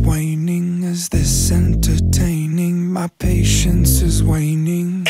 waning? Is this entertaining? My patience is waning.